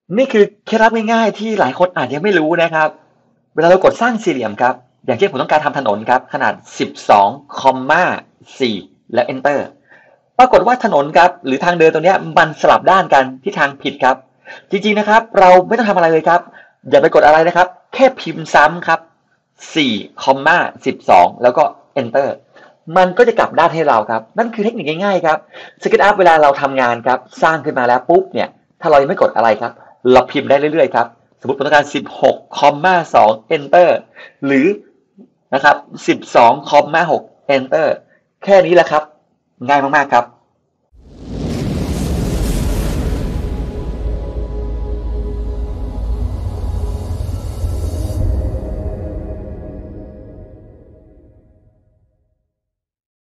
นี่คือเคล็ดลับง่ายๆที่หลายคนอาจยังไม่รู้นะครับเวลาเรากดสร้างสี่เหลี่ยมครับอย่างเช่นผมต้องการทำถนนครับขนาด12,4และ Enter ปรากฏว่าถนนครับหรือทางเดินตรงนี้มันสลับด้านกันที่ทางผิดครับจริงๆนะครับเราไม่ต้องทำอะไรเลยครับอย่าไปกดอะไรนะครับแค่พิมพ์ซ้ำครับ4,12แล้วก็ Enter มันก็จะกลับด้านให้เราครับนั่นคือเทคนิคง่ายๆครับ SketchUp เวลาเราทำงานครับสร้างขึ้นมาแล้วปุ๊บเนี่ยถ้าเรายังไม่กดอะไรครับเราพิมพ์ได้เรื่อยๆครับสมมติผมต้องการ16,2 Enter หรือนะครับ12,6 Enter แค่นี้แหละครับง่ายมากๆครับ